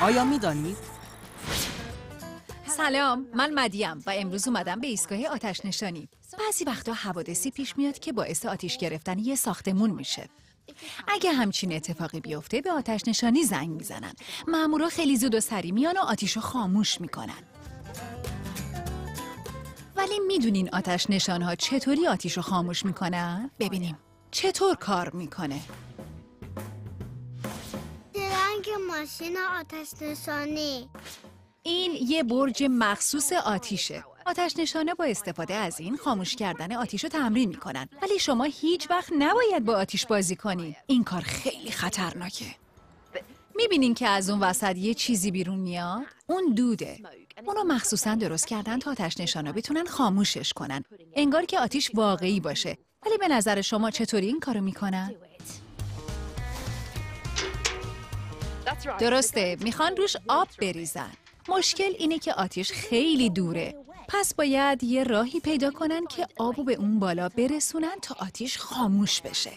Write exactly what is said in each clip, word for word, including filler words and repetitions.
آیا می‌دانید؟ سلام، من مدیم و امروز اومدم به ایستگاه آتش نشانی. بعضی وقتا حوادثی پیش میاد که باعث آتش گرفتن یه ساختمون میشه. اگه همچین اتفاقی بیفته به آتش نشانی زنگ میزنن. مامورا خیلی زود و سریع میان و آتیشو خاموش میکنن. ولی میدونین آتش نشانها چطوری آتیشو خاموش میکنن؟ ببینیم چطور کار میکنه. درنگ ماشین آتش نشانی. این یه برج مخصوص آتیشه. آتش نشانه با استفاده از این خاموش کردن آتیش رو تمرین میکنن. ولی شما هیچ وقت نباید با آتیش بازی کنی. این کار خیلی خطرناکه. میبینین که از اون وسط یه چیزی بیرون میاد؟ اون دوده. اونو مخصوصا درست کردن تا آتش نشانا بتونن خاموشش کنن. انگار که آتیش واقعی باشه. ولی به نظر شما چطوری این کارو میکنن؟ درسته، میخوان روش آب بریزن. مشکل اینه که آتیش خیلی دوره. پس باید یه راهی پیدا کنن که آبو به اون بالا برسونن تا آتیش خاموش بشه.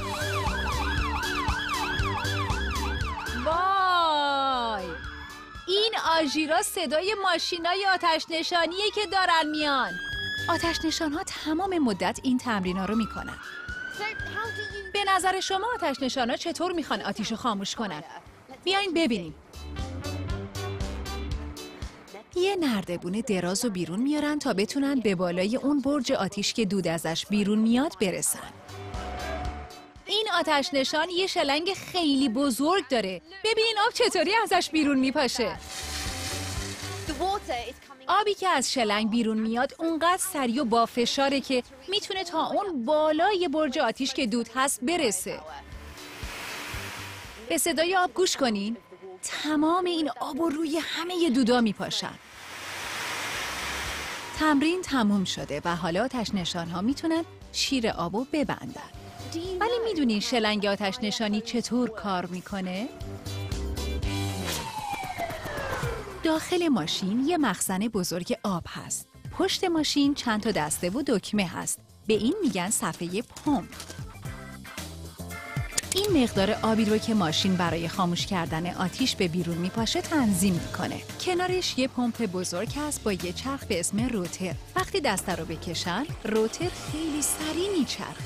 وای! این آژیرا صدای ماشینای آتش نشانیه که دارن میان. آتش نشان‌ها تمام مدت این تمرین‌ها رو میکنن. به نظر شما آتش نشان‌ها چطور میخوان آتیش رو خاموش کنن؟ بیاین ببینیم. یه نردبون دراز رو بیرون میارن تا بتونن به بالای اون برج آتیش که دود ازش بیرون میاد برسن. این آتش نشان یه شلنگ خیلی بزرگ داره. ببین آب چطوری ازش بیرون میپاشه. آبی که از شلنگ بیرون میاد اونقدر سریع و با فشاره که میتونه تا اون بالای برج آتیش که دود هست برسه. به صدای آب گوش کنین. تمام این آب رو روی همه دودا میپاشن. تمرین تموم شده و حالا آتش نشان ها میتونن شیر آبو ببندن. ولی میدونین شلنگ آتش نشانی چطور کار میکنه؟ داخل ماشین یه مخزن بزرگ آب هست. پشت ماشین چند تا دسته و دکمه هست. به این میگن صفحه پمپ. این مقدار آبی رو که ماشین برای خاموش کردن آتیش به بیرون میپاشه تنظیم میکنه. کنارش یه پمپ بزرگ هست با یه چرخ به اسم روتر. وقتی دسته رو بکشن، روتر خیلی سریع میچرخه.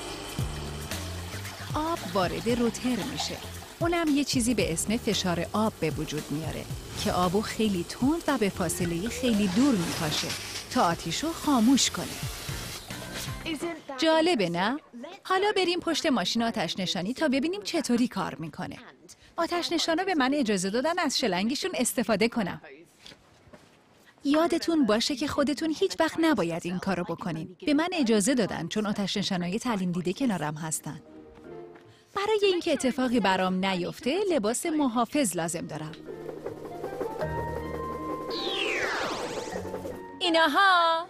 آب وارد روتر میشه. اونم یه چیزی به اسم فشار آب به وجود میاره که آبو خیلی تند و به فاصله خیلی دور میپاشه تا آتیش رو خاموش کنه. جالبه نه؟ حالا بریم پشت ماشین آتش نشانی تا ببینیم چطوری کار میکنه. آتش نشانا به من اجازه دادن از شلنگشون استفاده کنم. یادتون باشه که خودتون هیچ وقت نباید این کارو بکنین. به من اجازه دادن چون آتش نشانای تعلیم دیده کنارم هستن. برای اینکه اتفاقی برام نیفته لباس محافظ لازم دارم. اینها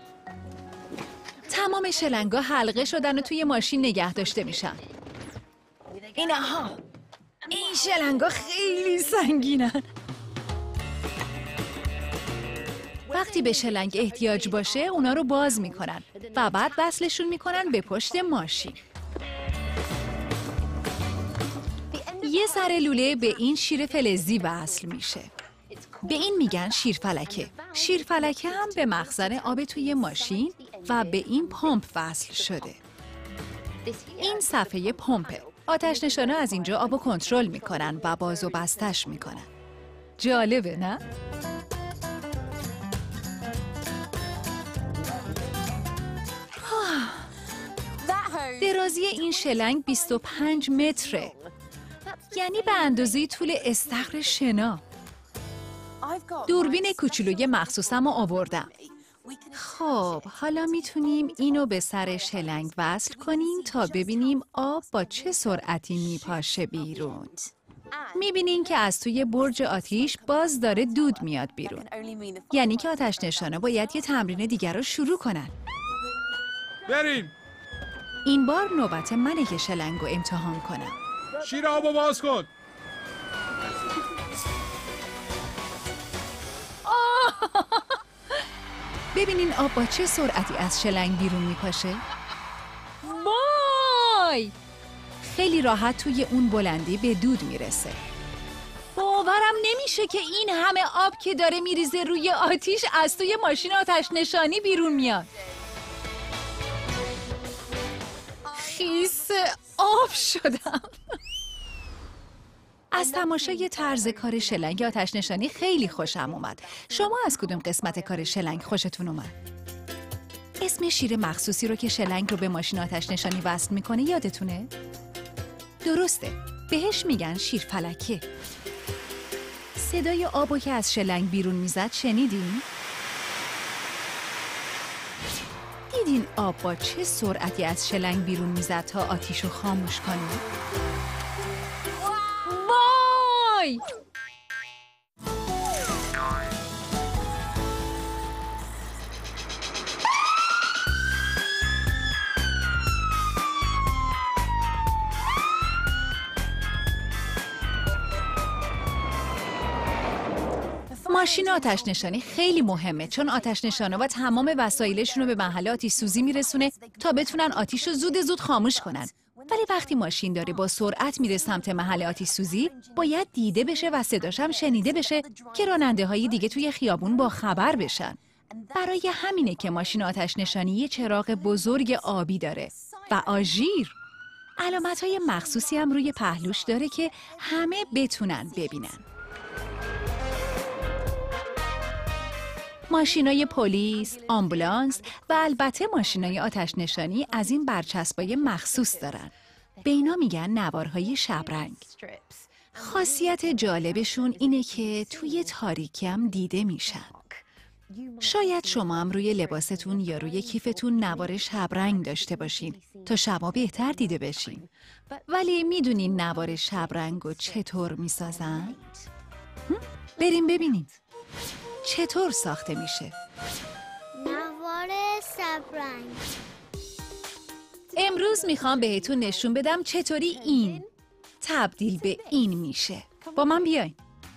تمام شلنگا حلقه شدن و توی ماشین نگه داشته میشن. اینها این شلنگا خیلی سنگینن. وقتی به شلنگ احتیاج باشه اونا رو باز میکنن و بعد وصلشون میکنن به پشت ماشین. یه سر لوله به این شیر فلزی وصل میشه. به این میگن شیرفلکه. شیرفلکه هم به مخزن آب توی ماشین و به این پمپ وصل شده. این صفحه پمپه. آتش نشانا از اینجا آبو کنترل میکنن و باز و بستش میکنن. جالبه نه؟ درازی این شلنگ بیست و پنج متره. یعنی به اندازه طول استخر شنا. دوربین کوچولوی مخصوصم رو آوردم. خب حالا میتونیم اینو به سر شلنگ وصل کنیم تا ببینیم آب با چه سرعتی میپاشه بیرون. میبینین که از توی برج آتیش باز داره دود میاد بیرون. یعنی که آتش نشانا باید یه تمرین دیگر رو شروع کنن. بریم. این بار نوبت منه که شلنگ رو امتحان کنم. شیر آبو باز کن. ببینین آب با چه سرعتی از شلنگ بیرون میپاشه. وای! خیلی راحت توی اون بلندی به دود میرسه. باورم میشه که این همه آب که داره میریزه روی آتیش از توی ماشین آتش نشانی بیرون میاد؟ خیس آب شدم. از تماشای طرز کار شلنگ آتش نشانی خیلی خوشم اومد. شما از کدوم قسمت کار شلنگ خوشتون اومد؟ اسم شیر مخصوصی رو که شلنگ رو به ماشین آتش نشانی وصل میکنه یادتونه؟ درسته، بهش میگن شیر فلکه. صدای آبو که از شلنگ بیرون میزد شنیدین؟ دیدین آب با چه سرعتی از شلنگ بیرون میزد تا آتیشو خاموش کنه؟ وای! ماشین آتش نشانی خیلی مهمه چون آتش نشانا و تمام وسایلشون رو به محل آتش سوزی میرسونه تا بتونن آتیش رو زود زود خاموش کنن. ولی وقتی ماشین داره با سرعت میره سمت محل آتش سوزی، باید دیده بشه و صداش هم شنیده بشه که راننده های دیگه توی خیابون با خبر بشن. برای همینه که ماشین آتش نشانی یه چراغ بزرگ آبی داره و آژیر. علامت‌های مخصوصی هم روی پهلوش داره که همه بتونن ببینن. ماشینای پلیس، آمبولانس و البته ماشینای آتش نشانی از این برچسبای مخصوص دارن. به اینا میگن نوارهای شبرنگ. خاصیت جالبشون اینه که توی تاریکی هم دیده میشن. شاید شما هم روی لباستون یا روی کیفتون نوار شبرنگ داشته باشین تا شبا بهتر دیده بشین. ولی میدونین نوار شبرنگ رو چطور میسازن؟ بریم ببینیم. چطور ساخته میشه؟ نوار شبرنگ. امروز میخوام بهتون نشون بدم چطوری این تبدیل به این میشه. با من بیاین.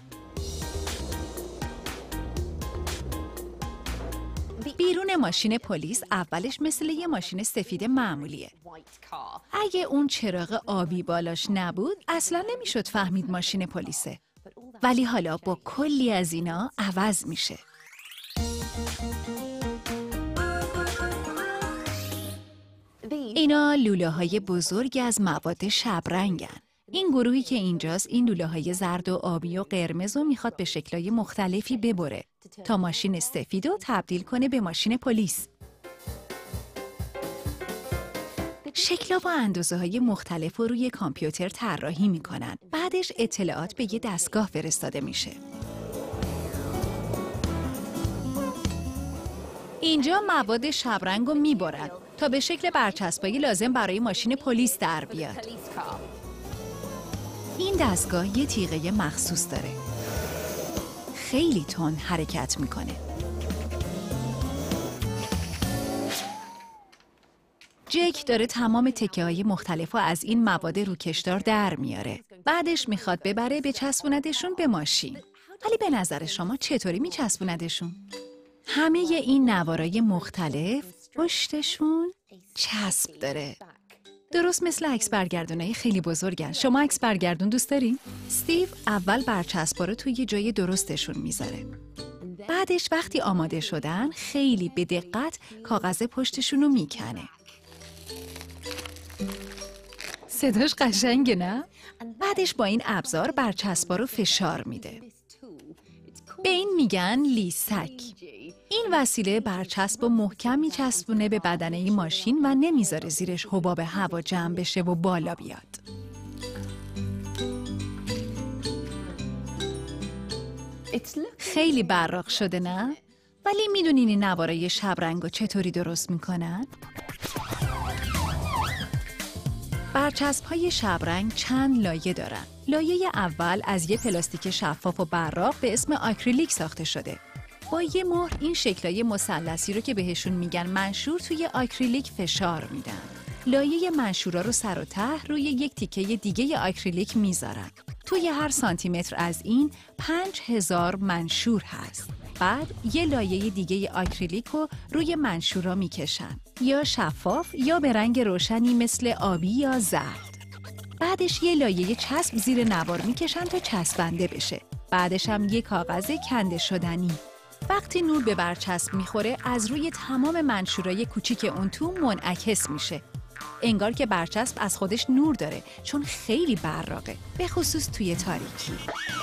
بیرون ماشین پلیس اولش مثل یه ماشین سفید معمولیه. اگه اون چراغ آبی بالاش نبود اصلا نمیشد فهمید ماشین پلیسه. ولی حالا با کلی از اینا عوض میشه. اینا لوله های بزرگی از مواد شبرنگن. این گروهی که اینجاست این لوله های زرد و آبی و قرمز رو میخواد به شکلای مختلفی ببره تا ماشین سفید رو تبدیل کنه به ماشین پلیس. شکل‌ها و اندازه‌های مختلف رو روی کامپیوتر طراحی می‌کنن. بعدش اطلاعات به یه دستگاه فرستاده میشه. اینجا مواد شبرنگ رو می‌برن تا به شکل برچسبایی لازم برای ماشین پلیس در بیاد. این دستگاه یه تیغه مخصوص داره. خیلی تند حرکت می‌کنه. جک داره تمام تکه‌های مختلفو از این مواد روکشدار در میاره. بعدش میخواد ببره به چسبوندشون به ماشین. ولی به نظر شما چطوری میچسبوندشون؟ همه این نوارای مختلف پشتشون چسب داره. درست مثل عکس برگردونای خیلی بزرگن. شما عکس برگردون دوست دارین؟ استیو اول برچسبا رو توی جای درستشون میذاره. بعدش وقتی آماده شدن خیلی به دقت کاغذ پشتشون رو میکنه. صداش قشنگه نه؟ بعدش با این ابزار برچسبا رو فشار میده. به این میگن لیسک. این وسیله برچسب و محکم میچسبونه به بدنه این ماشین و نمیذاره زیرش حباب هوا جمع بشه و بالا بیاد. خیلی براق شده نه؟ ولی میدونین این نوارای شبرنگو چطوری درست میکنن؟ برچسب‌های شبرنگ چند لایه دارن. لایه اول از یه پلاستیک شفاف و براق به اسم آکریلیک ساخته شده. با یه مهر این شکلای مثلثی رو که بهشون میگن منشور توی آکریلیک فشار میدن. لایه منشورا رو سر و ته روی یک تیکه دیگه آکریلیک میذارن. توی هر سانتی متر از این پنج هزار منشور هست. بعد یه لایه دیگه آکریلیک رو روی منشورا میکشن. یا شفاف یا به رنگ روشنی مثل آبی یا زرد. بعدش یه لایه چسب زیر نوار میکشن تا چسبنده بشه. بعدش هم یک کاغذ کنده شدنی. وقتی نور به برچسب میخوره از روی تمام منشورای کوچیک اون تو منعکس میشه. انگار که برچسب از خودش نور داره چون خیلی براقه، به خصوص توی تاریکی.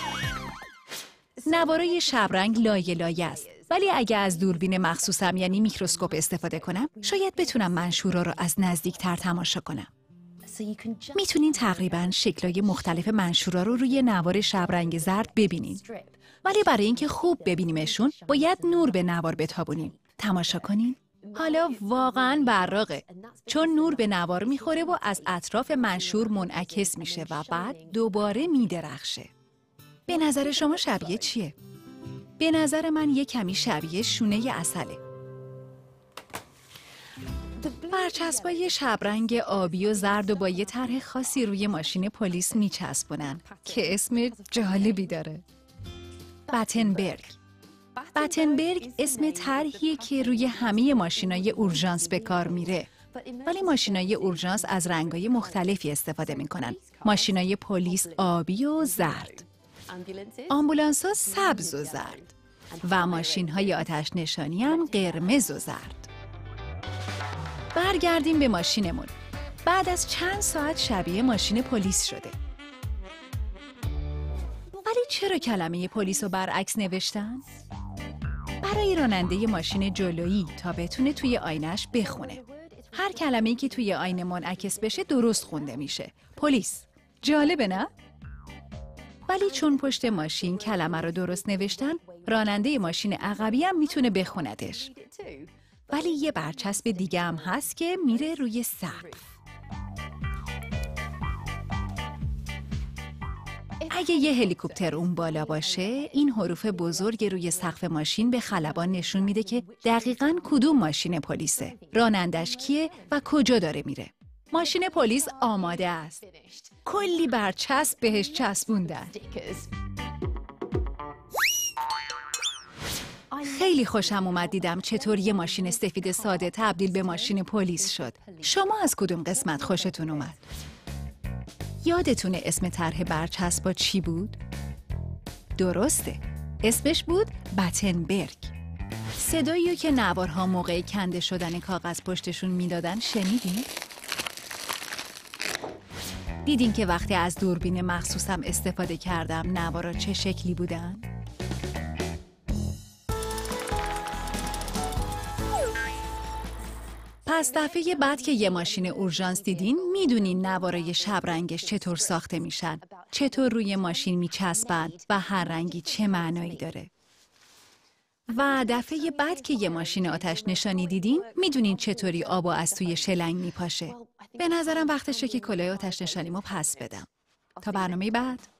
نوارای شبرنگ لایه لایه است، ولی اگه از دوربین مخصوصم یعنی میکروسکوپ استفاده کنم شاید بتونم منشورا رو از نزدیکتر تماشا کنم. میتونین تقریباً شکل‌های مختلف منشورا رو روی نوار شبرنگ زرد ببینین. ولی برای اینکه خوب ببینیمشون باید نور به نوار بتابونیم. تماشا کنین. حالا واقعاً براقه چون نور به نوار میخوره و از اطراف منشور منعکس میشه و بعد دوباره میدرخشه. به نظر شما شبیه چیه؟ به نظر من یه کمی شبیه شونه عسله. برچسبای شبرنگ آبی و زرد و با یه طرح خاصی روی ماشین پلیس میچسبونن که اسم جالبی داره. باتنبرگ. باتنبرگ اسم طرحیه که روی همه ماشینای اورژانس به کار میره. ولی ماشینای اورژانس از رنگای مختلفی استفاده میکنن. ماشینای پلیس آبی و زرد. آمبولانس‌ها سبز و زرد. و ماشین‌های آتش نشانی هم قرمز و زرد. برگردیم به ماشینمون. بعد از چند ساعت شبیه ماشین پلیس شده. ولی چرا کلمه پلیس رو برعکس نوشتن؟ برای راننده ماشین جلویی تا بتونه توی آینه‌اش بخونه. هر کلمه‌ای که توی آینه منعکس بشه درست خونده میشه. پلیس. جالبه نه؟ ولی چون پشت ماشین کلمه رو درست نوشتن، راننده ماشین عقبی هم میتونه بخوندش. ولی یه برچسب دیگه هم هست که میره روی سقف. اگه یه هلیکوپتر اون بالا باشه، این حروف بزرگ روی سقف ماشین به خلبان نشون میده که دقیقاً کدوم ماشین پلیسه، رانندش کیه و کجا داره میره. ماشین پلیس آماده است. کلی برچسب بهش چسبوندن. خیلی خوشم اومد دیدم چطور یه ماشین سفید ساده تبدیل به ماشین پلیس شد. شما از کدوم قسمت خوشتون اومد؟ یادتونه اسم طرح برچسبا چی بود؟ درسته. اسمش بود باتنبرگ. صدایی که نوارها موقع کنده شدن کاغذ پشتشون میدادن شنیدین؟ دیدین که وقتی از دوربین مخصوصم استفاده کردم نوارا چه شکلی بودن؟ پس دفعه بعد که یه ماشین اورژانس دیدین میدونین نوارای شبرنگش چطور ساخته میشن، چطور روی ماشین میچسبن و هر رنگی چه معنایی داره. و دفعه بعد که یه ماشین آتش نشانی دیدین میدونین چطوری آبو از توی شلنگ میپاشه. به نظرم وقتشه که کلاه آتش نشانیمو پس بدم. تا برنامه بعد.